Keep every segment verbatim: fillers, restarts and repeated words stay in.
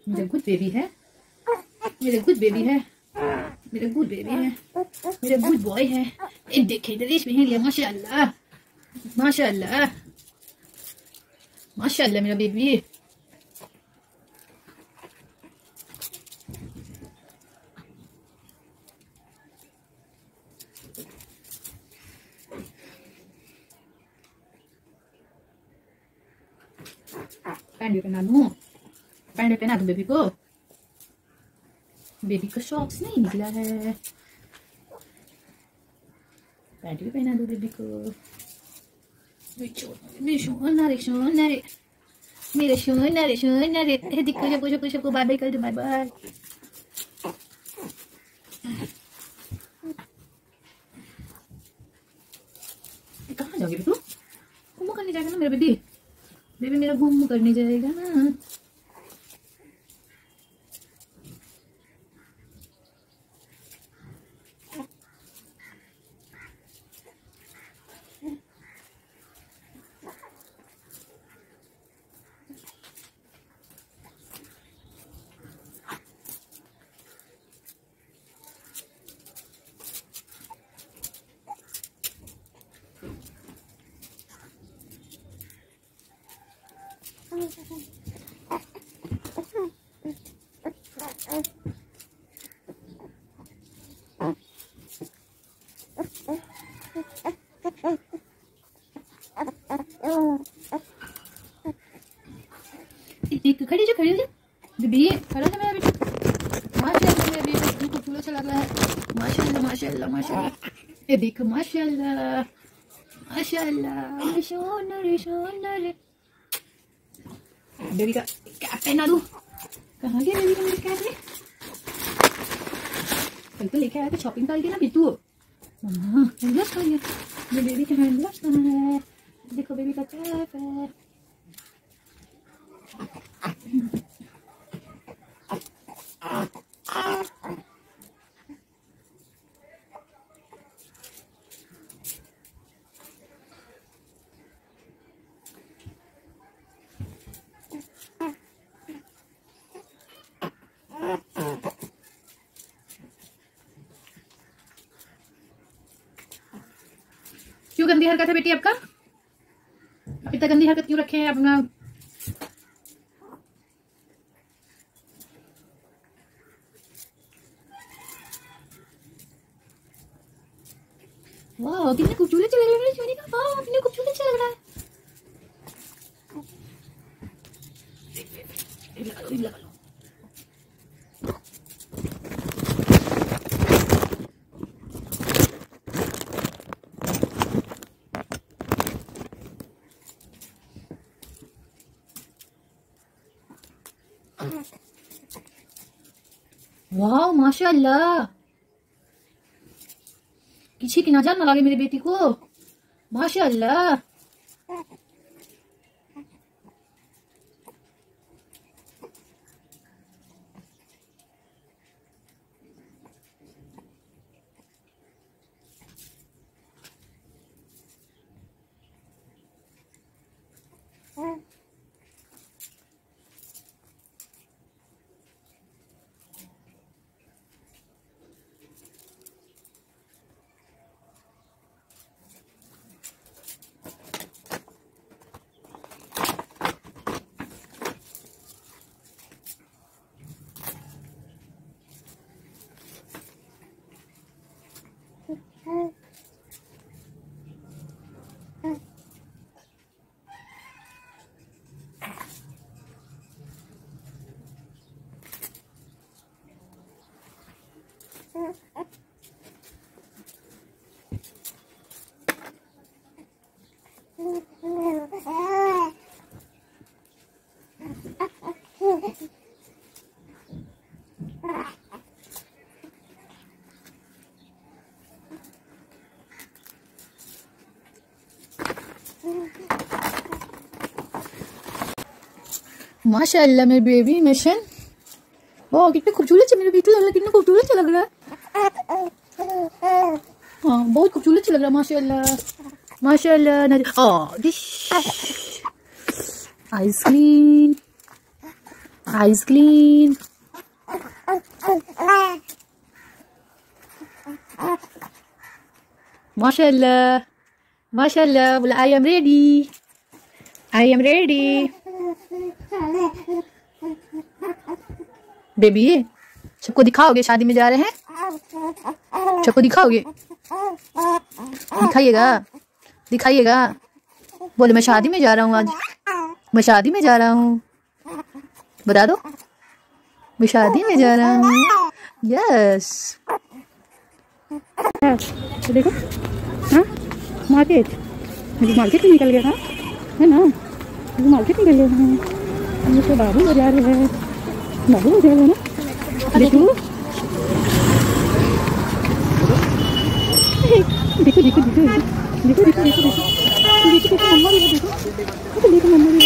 मेरा good baby है, मेरा गुड बेबी है, मेरा गुड बेबी है, मेरा गुड बॉय है। ये देखे ड्रेस पहन लिया, माशाल्लाह माशाल्लाह माशाल्लाह मेरा बेबी। पैंट भी पहना दूं, पैंट भी पहना दूं बेबी को। बेबी का सॉक्स नहीं निकला है, पैंट भी पहना दूं बेबी को। मेरे सोनारे सोनारे मेरे सोनारे सोनारे दिखो सबको सबको सबको बाय बाय कर दो, बाय बाय। कहाँ जाओगे बेटू? घूम करने जाएगा ना मेरा बेबी, बेबी मेरा घूम करने जाएगा ना। एक खड़ी जो खड़ी हो बेबी, खड़ा था मेरा बेटा। माशाल्लाह मेरा बेबी कितना खूबसूरत सा लग रहा है, माशाल्लाह माशाल्लाह माशाल्लाह। ये देखो माशाल्लाह माशाल्लाह सोनरे सोनरे। बेबी का कैप पहना दूं। कहाँ गया बेबी का मेरा कैप? है कल तो लेके आया था शॉपिंग कर गया ना बिट्टू। हाँ हैंडग्लव्स कहाँ गया? ये बेबी के हैंडग्लव्स कहाँ है? देखो बेबी का कैप है। क्यों गंदी हरकत है बेटी आपका? आप इतना गंदी हरकत क्यों रखे हैं अपना? वाह कितने खूबसूरत से लग रहा है सोनी का। वाह कितने खूबसूरत से लग रहा है। लगा लो लगा लो। वाह माशाल्लाह, किसी की नजर न लगे मेरी बेटी को, माशाल्लाह। माशाल्लाह मेरी बेबी मिशन। वाह कितने खूबसूरत से मेरे बेटू लग रहा है, कितना खूबसूरत से लग रहा है। हाँ बहुत खूबसूरत से लग रहा है माशाल्लाह माशाल्लाह। Ice cream ice clean. माशाल्लाह माशाल्लाह। बोला I am ready, I am ready. Baby सबको दिखाओगे शादी में जा रहे हैं? सबको दिखाओगे? दिखाइएगा दिखाइएगा। बोले मैं शादी में जा रहा हूँ, आज मैं शादी में जा रहा हूँ। बता दो, मैं शादी में जा रहा हूँ। यस। तो देखो, हाँ मार्केट, मुझे मार्केट में निकल गया था, है ना? मुझे मार्केट निकल गया था। मुझे तो बाबू बाजार है, बाबू बाजार है ना? देखो देखो देखो देखो देखो देखो देखो देखो देखो देखो मम्मा भी देखो देखो देखो मम्मा भी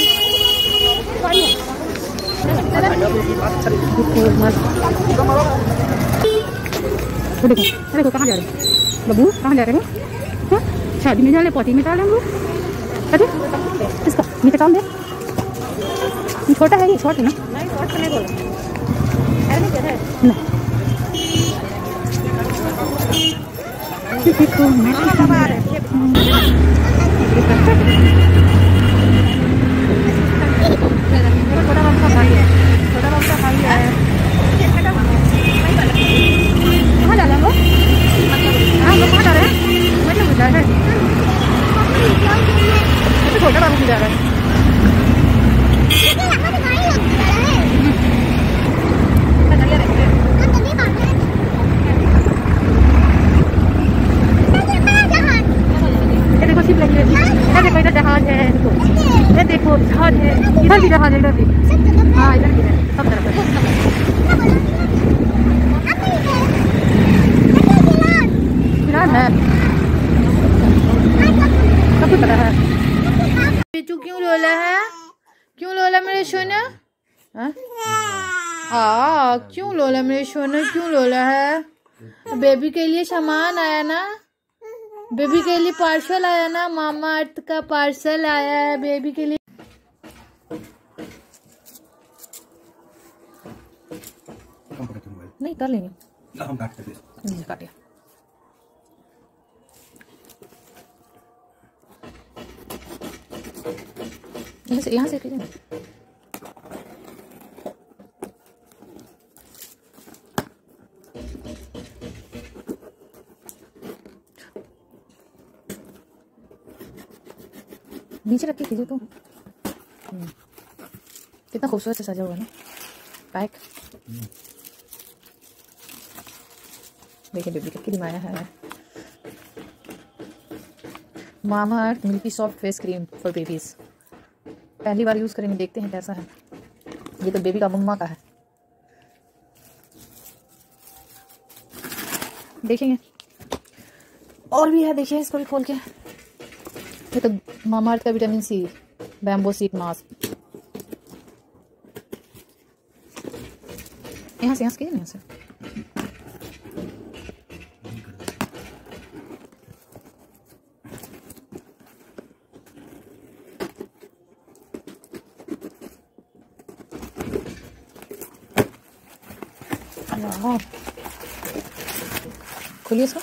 देखो देखो देखो कहाँ जा रहे हो बाबू? कहाँ जा रहे हो? हाँ शादी में जा रहे, पॉटी में डाल हम लोग। अरे इसका नीचे काम दे, छोटा है ये, शॉर्ट है ना? नहीं शॉर्ट नहीं बोला नहीं। देखो मैं छोटा बाबू का भाई है, छोटा बाबू का भाई है। कहाँ जा रहे हैं वो? हाँ वो कहाँ जा रहे हैं? मतलब जा रहे हैं, छोटा बाबू भी जा रहा है। देखो इधर जहाज है, देखो ये देखो जहाज है, इधर भी जहाज है, इधर भी। हाँ इधर भी है, सब तरफ है। विराट है, सब कुछ पता है। तू क्यों रोला है? क्यों रोला मेरे सोना? हाँ क्यों रोला मेरे सोना? क्यों रोला है? बेबी के लिए सामान आया ना, बेबी के लिए पार्सल आया ना, मामा अर्थ का पार्सल आया है बेबी के लिए। नहीं कर लेंगे, हम काट देंगे। काटिए यहाँ से, यहाँ से कीजिए। नीचे रख के कीजिए तो। कितना खूबसूरत से सजा हुआ ना पैक। देखिए बेबी का क्रीम आया है, Mamaearth milky soft face cream for babies. पहली बार यूज करेंगे, देखते हैं कैसा है। ये तो बेबी का मम्मा का है, देखेंगे। और भी है, देखिए इसको भी खोल के। ये तो मामा अर्थ का vitamin C bamboo seed mask. यहाँ से यहाँ से यहाँ से खोलिए इसको।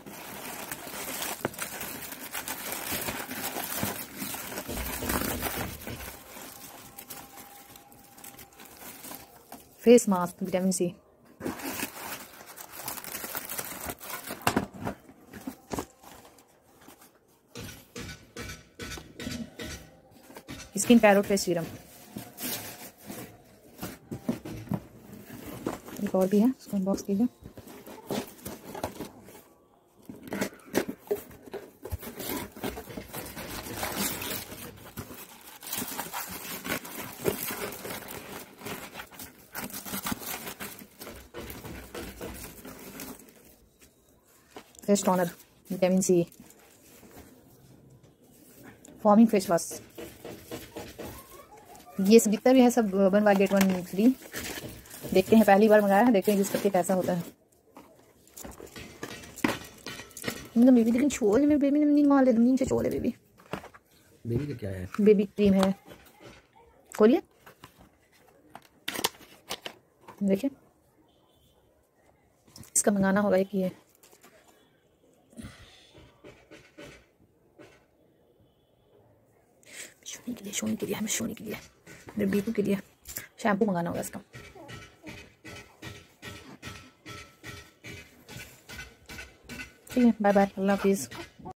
Face mask vitamin C. Skin parrot face serum. एक और भी है, इसको अनबॉक्स कीजिए। Face toner vitamin C, foaming face wash. ये सब जितना भी है सब one buy get one free. देखते हैं, पहली बार मंगाया है, देखते हैं यूज करके कैसा होता है। बेबी लेकिन छोड़ में बेबी ने नहीं मार ले, नीचे छोड़ बेबी। बेबी का क्या है? बेबी क्रीम है, खोलिए। देखिए इसका मंगाना होगा एक ये सोने के लिए सोने के लिए हमें सोने के लिए मेरे बीटू के लिए शैम्पू मंगाना होगा इसका। ठीक है, बाय बाय, अल्लाह हाफिज़।